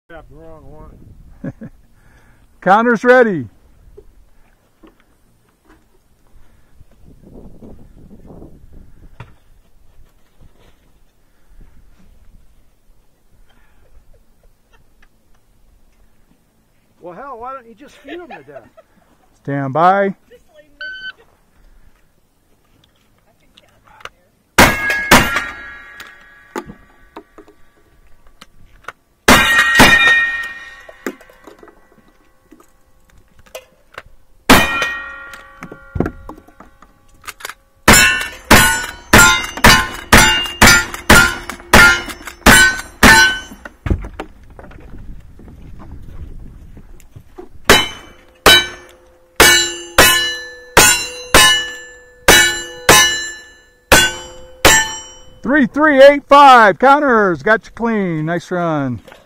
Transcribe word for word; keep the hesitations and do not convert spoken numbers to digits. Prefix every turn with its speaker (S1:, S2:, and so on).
S1: The wrong one.
S2: Counter's ready.
S1: Well, hell, why don't you just feed them to death?
S2: Stand by. Three, three, eight, five. Counters. Got you clean. Nice run.